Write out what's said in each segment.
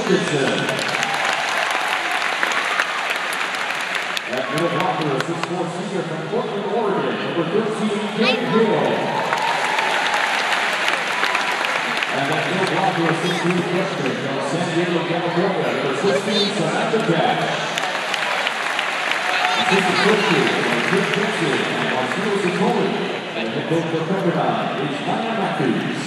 At middle blocker, a 6'4" senior from Portland, Oregon, number 13, Ken Hill. And at middle blocker, a 6'3" freshman from San Diego, California, number 16, Samantha Cash. Assistant coaches are Chris Dixon and Marcelo Ciccone, and head coach for Pepperdine is Maya Matthews.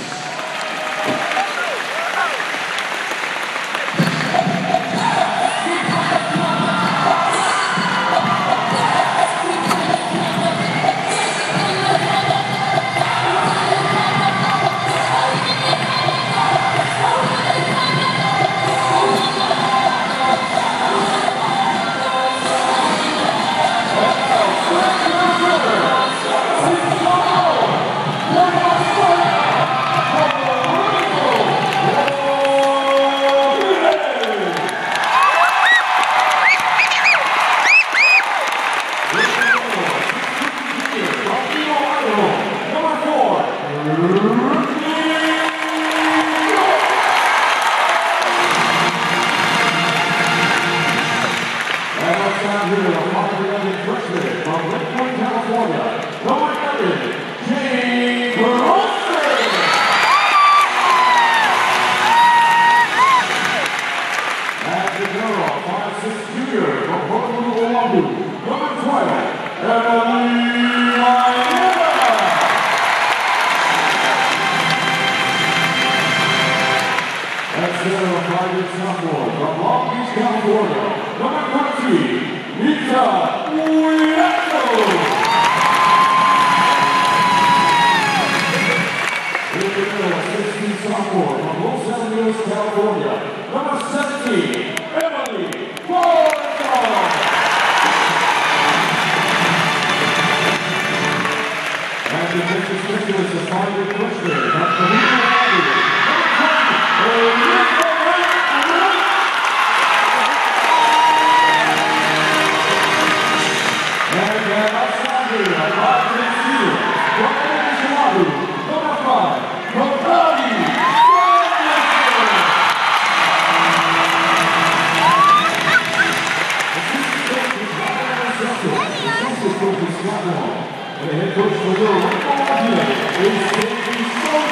And the head coach for the Volleyball is Shoji.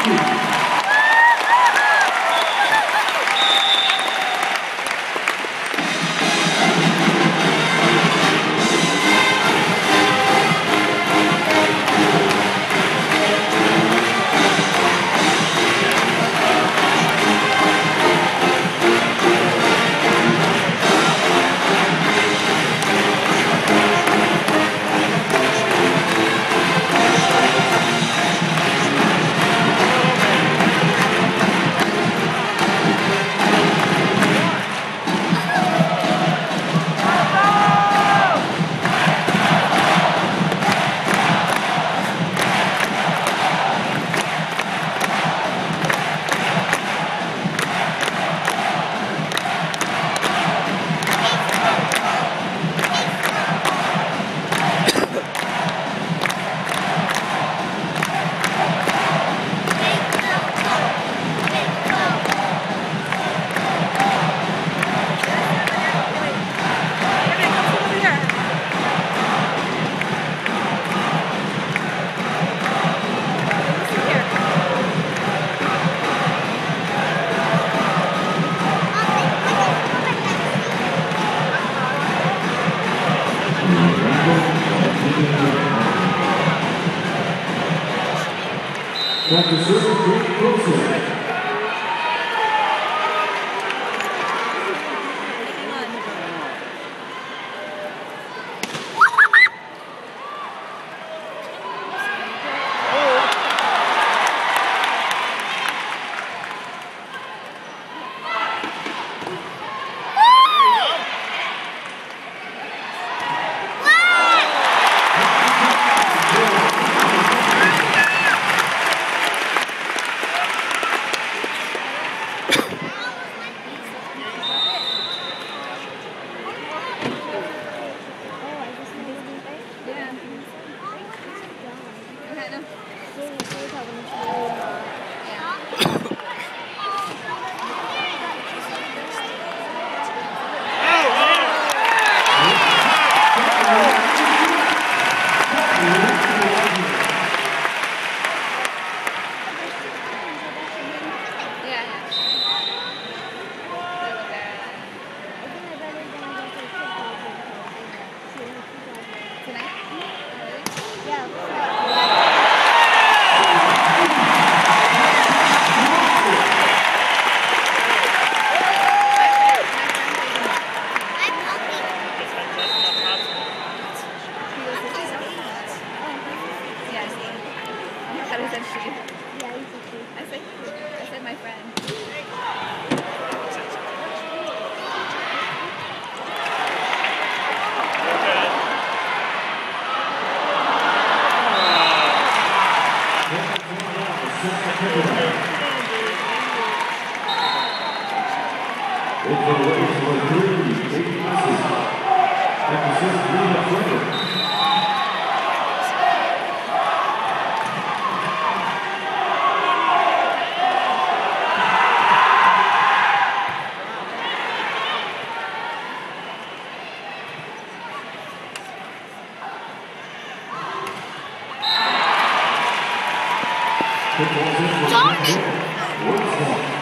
It's the race for 3, big misses. At the 6th Trevor. George!